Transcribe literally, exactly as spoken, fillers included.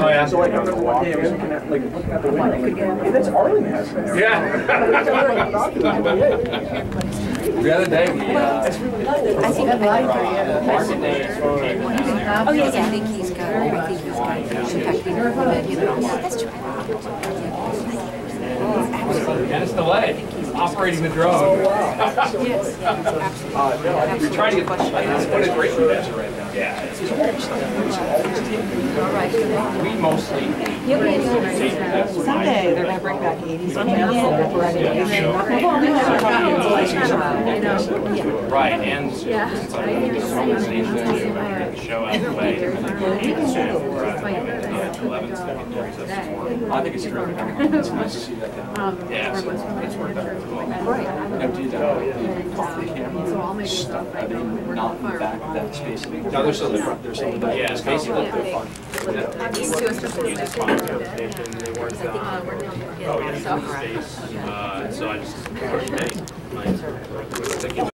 Oh, yeah. So like I remember one day I was looking at like looking at the window, like, hey, that's Arlington there. Yeah. The other day, we, uh, I think I'm lying for you. market day. Oh, yes, I think he's got, I think he's got, should have to be recommended, you know. That's true. And it's delayed. Operating the drone. Yes, absolutely. We're trying to get what a great investor right now. Yeah. All right. We mostly. Someday they're going to bring back eighties. Right, and since I'm going to do some stage there, show out the way. I think it's terrific. It's nice to see that. Yeah, so it's worked out really well. Now, did uh, the camera stuff, are they not in the back of that space? No, they're still in the front. They're still in the back. Yeah, it's basically they're fun. These two, especially the station, they worked uh, working on the Oh, yeah, space. Uh, so I just,